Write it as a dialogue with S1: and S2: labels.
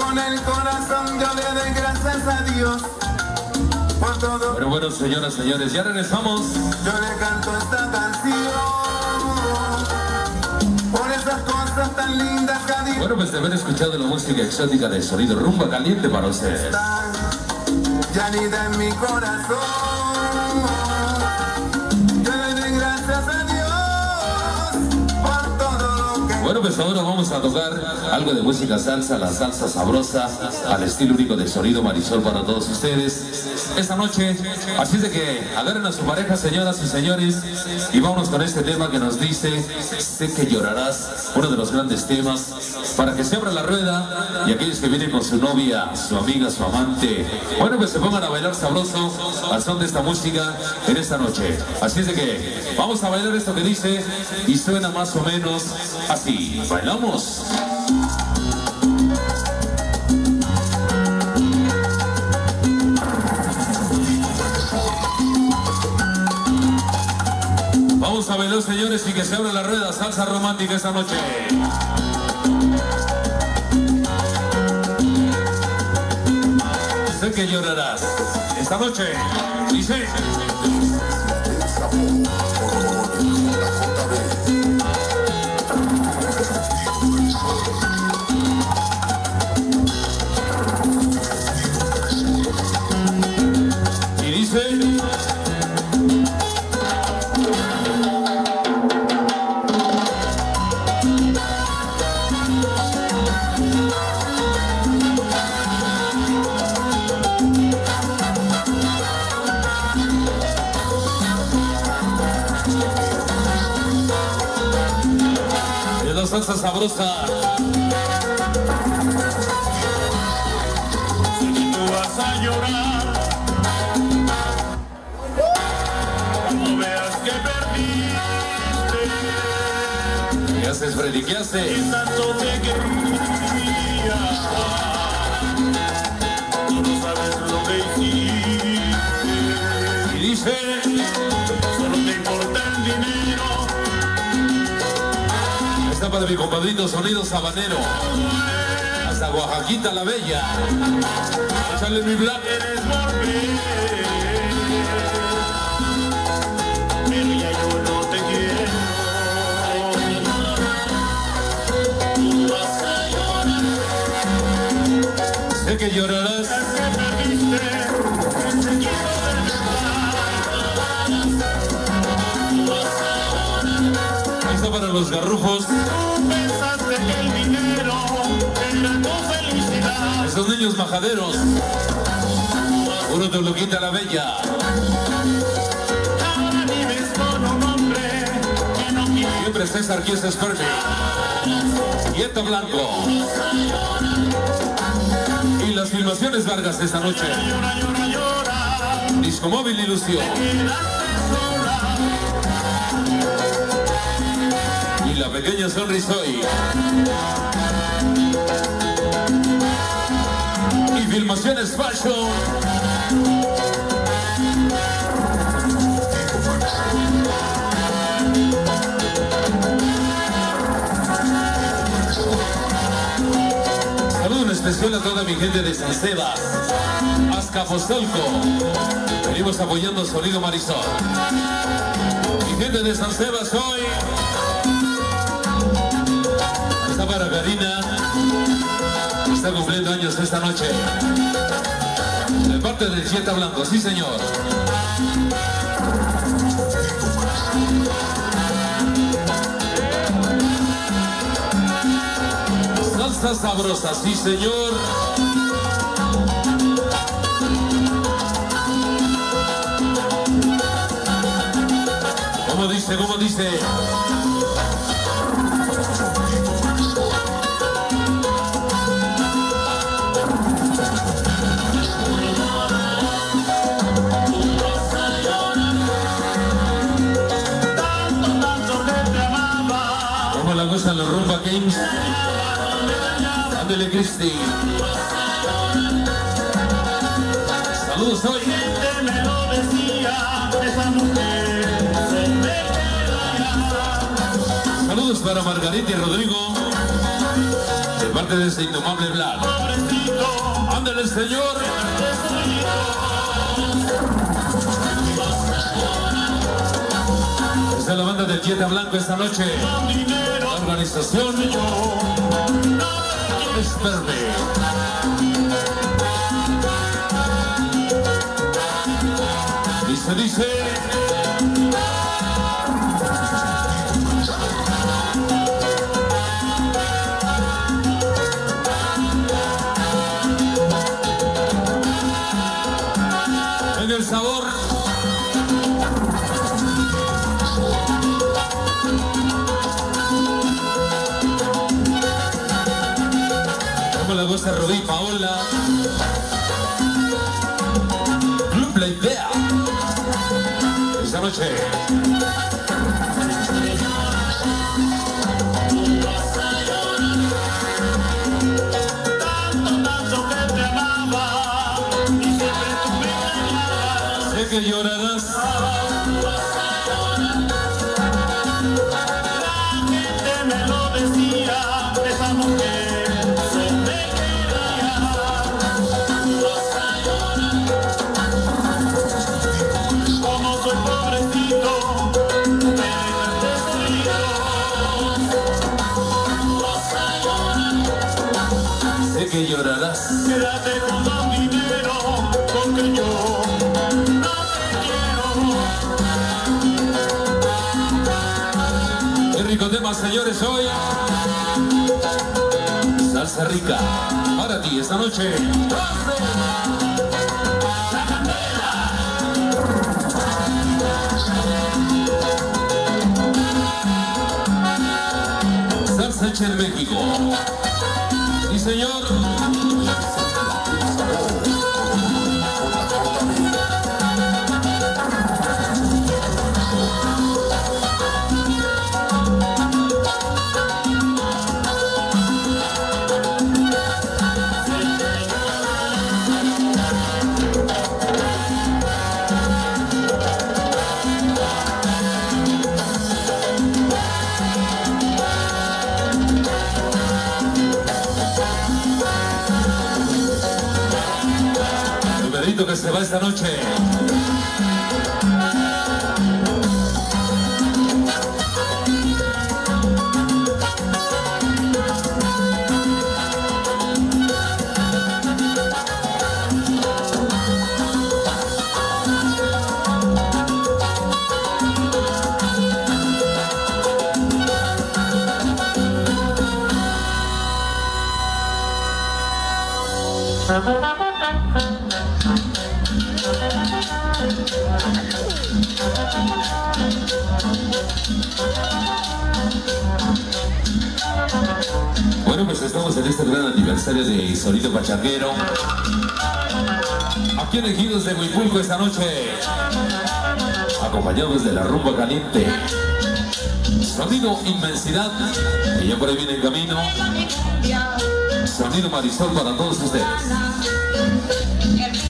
S1: con el corazón yo le doy gracias a Dios por todo.
S2: Pero bueno, señoras, señores, ya regresamos.
S1: Yo le canto esta canción por esas cosas tan lindas que ha dicho.
S2: Bueno, pues de haber escuchado la música exótica de Sonido Rumba Caliente para ustedes.
S1: Ya ni de mi corazón. Yo le doy gracias a Dios por todo lo que...
S2: Bueno, pues ahora vamos a tocar algo de música salsa, la salsa sabrosa, al estilo único de Sonido Marisol para todos ustedes esta noche. Así es de que agarren a su pareja, señoras y señores, y vámonos con este tema que nos dice Sé que llorarás, uno de los grandes temas, para que se abra la rueda y aquellos que vienen con su novia, su amiga, su amante, bueno, pues se pongan a bailar sabroso al son de esta música en esta noche. Así es de que vamos a bailar esto que dice y suena más o menos así. ¿Bailamos? Vamos a bailar, señores, y que se abra la rueda, salsa romántica esta noche. Sé que llorarás esta noche. Dice. Y dice. Salsa sabrosa.
S3: Tú vas a llorar cuando veas que perdiste.
S2: ¿Qué haces, Freddy? ¿Qué haces?
S3: Y tanto te quería. Tú no sabes lo que hiciste.
S2: Y dice.
S3: Solo te importa el dinero.
S2: Para mi compadrito Sonido Sabanero, hasta Oaxaquita la Bella. Échale mi black.
S3: Eres porque, pero ya yo no te quiero. Tú vas a llorar.
S2: Sé que llorarás.
S3: Que perdiste. Quiero ver
S2: Para los garrufos.
S3: Pensaste que el dinero era tu felicidad.
S2: Esos niños majaderos. Uno te lo quita la Bella.
S3: Ahora vives con un hombre que no quiere.
S2: Siempre César Quiesa Esperme. Dieta Blanco. Y las filmaciones Vargas esta noche.
S3: Llora, llora, llora.
S2: Disco Móvil Ilusión. Y la pequeña Sonrisoy. Y filmaciones Fashion. Saludo en especial a toda mi gente de San Sebas, Azcapotzalco. Venimos apoyando Sonido Marisol. Mi gente de San Sebas hoy. Está para Karina, está cumpliendo años esta noche. De parte del Dieta Blanco, sí señor. Salsa sabrosa, sí señor. ¿Cómo dice? ¿Cómo dice? Gustan los Rumba Kings. Ándele, Cristi. Saludos hoy.
S3: Me lo decía, esa mujer se me quedará.
S2: Saludos para Margarita y Rodrigo. De parte de ese indomable Black. Ándale, señor. Esta es la banda del Dieta Blanco esta noche. La organización es verde. Dice. En el sabor. Como le gusta Rubí, Paola. Club La Idea. Esta noche.
S3: Tanto que te amaba y siempre tú me engañabas.
S2: Sé que llorarás.
S3: La gente me lo decía, esa mujer se me quería. Como soy pobrecito, me
S2: Sé que llorarás.
S3: quédate con los dinero, porque yo no te quiero.
S2: Qué rico tema, señores, hoy. Salsa rica para ti esta noche. Salsa hecha en México. Sí, señor. Que se va esta noche. Bueno, pues estamos en este gran aniversario de Sonido Pachanguero. Aquí en Ejidos de Huipulco esta noche, acompañados de la rumba caliente. Sonido Inmensidad, que ya por ahí viene en camino. Sonido Marisol para todos ustedes.